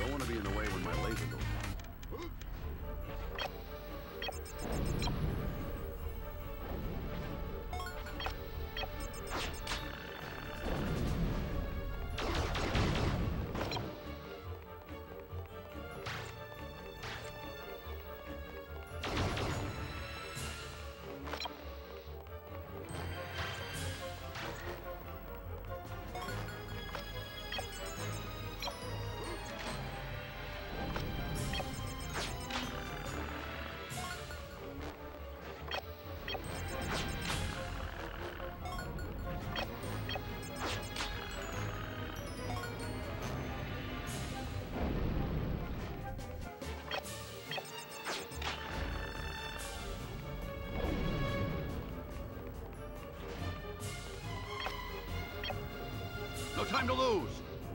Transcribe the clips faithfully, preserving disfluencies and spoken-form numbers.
Don't want to be in the way when my laser goes off. No time to lose!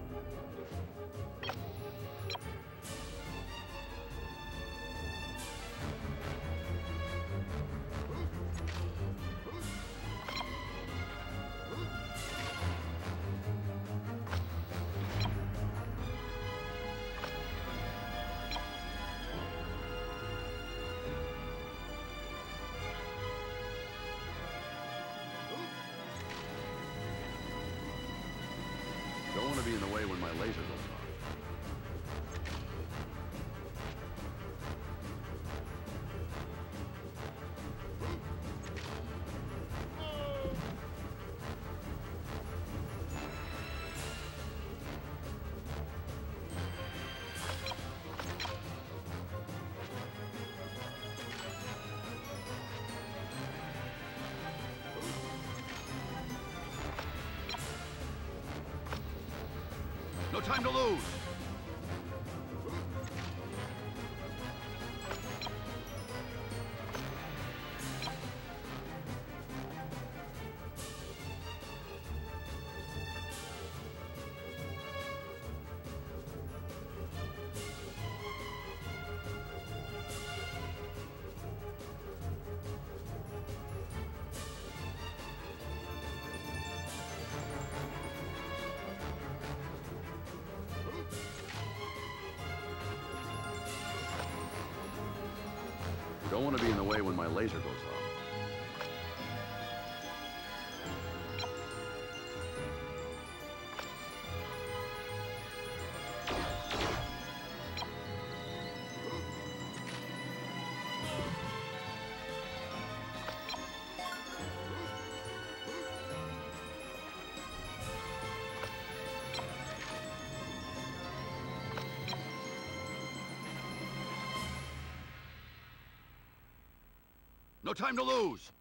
Don't want to be in the way when my laser goes off. No time to lose! Don't want to be in the way when my laser goes off. No time to lose!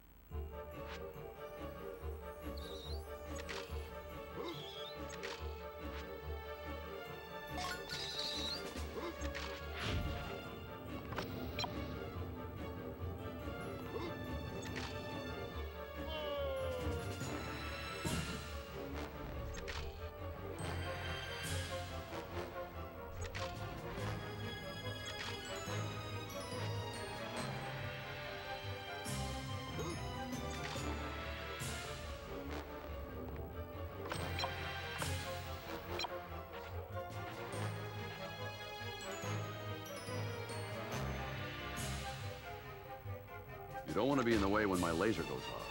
You don't want to be in the way when my laser goes off.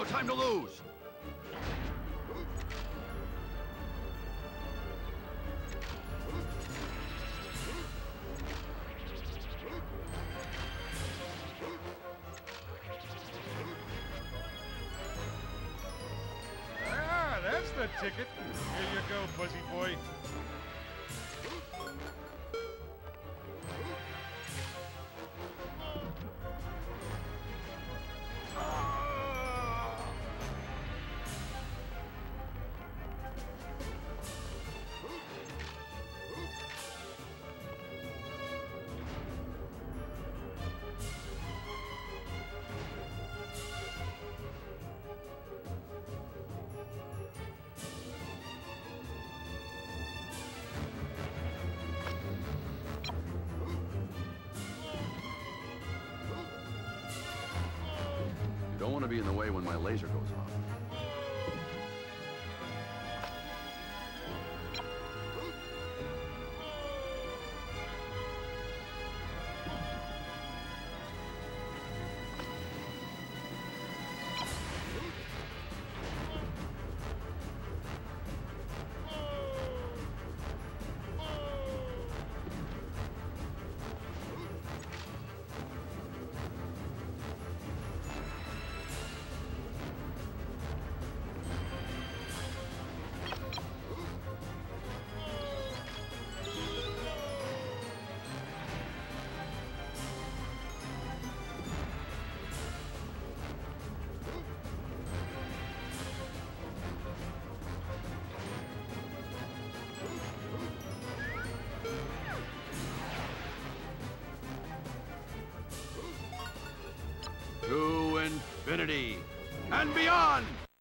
No time to lose! Ah, that's the ticket. Here you go, Fuzzy Boy. You don't want to be in the way when my laser goes off. To infinity and beyond!